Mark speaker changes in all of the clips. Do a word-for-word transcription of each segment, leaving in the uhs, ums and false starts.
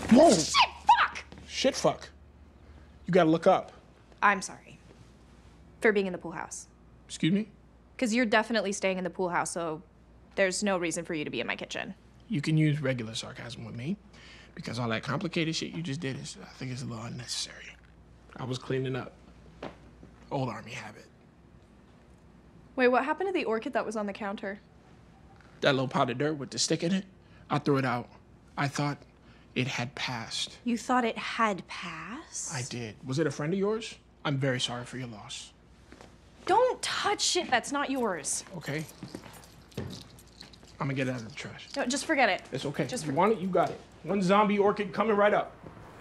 Speaker 1: Whoa!
Speaker 2: Shit, fuck!
Speaker 1: Shit, fuck. You gotta look up.
Speaker 2: I'm sorry. For being in the pool house.
Speaker 1: Excuse me?
Speaker 2: Because you're definitely staying in the pool house, so there's no reason for you to be in my kitchen.
Speaker 1: You can use regular sarcasm with me, because all that complicated shit you just did is, I think, is a little unnecessary. I was cleaning up. Old army habit.
Speaker 2: Wait, what happened to the orchid that was on the counter?
Speaker 1: That little pot of dirt with the stick in it, I threw it out. I thought it had passed.
Speaker 2: You thought it had passed?
Speaker 1: I did. Was it a friend of yours? I'm very sorry for your loss.
Speaker 2: Don't touch shit that's not yours.
Speaker 1: Okay. I'm gonna get it out of the trash.
Speaker 2: No, just forget it.
Speaker 1: It's okay.
Speaker 2: Just
Speaker 1: you
Speaker 2: for-
Speaker 1: want it, you got it. One zombie orchid coming right up.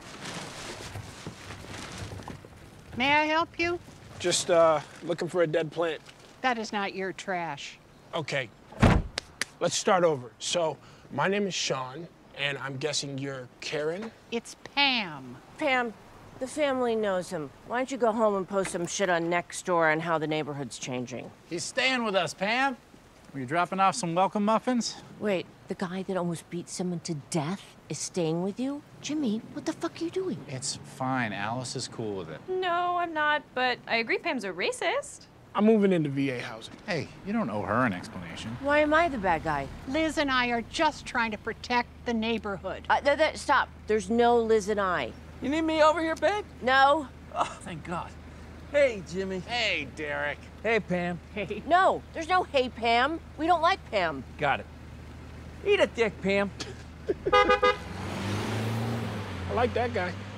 Speaker 3: May I help you?
Speaker 1: Just uh, looking for a dead plant.
Speaker 3: That is not your trash.
Speaker 1: Okay. Let's start over. So, my name is Sean, and I'm guessing you're Karen?
Speaker 3: It's Pam.
Speaker 4: Pam, the family knows him. Why don't you go home and post some shit on Nextdoor on how the neighborhood's changing?
Speaker 5: He's staying with us, Pam. Were you dropping off some welcome muffins?
Speaker 4: Wait, the guy that almost beat someone to death is staying with you? Jimmy, what the fuck are you doing?
Speaker 5: It's fine. Alice is cool with it.
Speaker 2: No, I'm not, but I agree Pam's a racist.
Speaker 1: I'm moving into V A housing.
Speaker 5: Hey, you don't owe her an explanation.
Speaker 4: Why am I the bad guy?
Speaker 3: Liz and I are just trying to protect the neighborhood.
Speaker 4: Uh, th th stop. There's no Liz and I.
Speaker 6: You need me over here, babe?
Speaker 4: No.
Speaker 6: Oh, thank God. Hey, Jimmy.
Speaker 5: Hey, Derek.
Speaker 6: Hey, Pam.
Speaker 3: Hey.
Speaker 4: No, there's no hey, Pam. We don't like Pam.
Speaker 6: Got it. Eat a dick, Pam.
Speaker 1: I like that guy.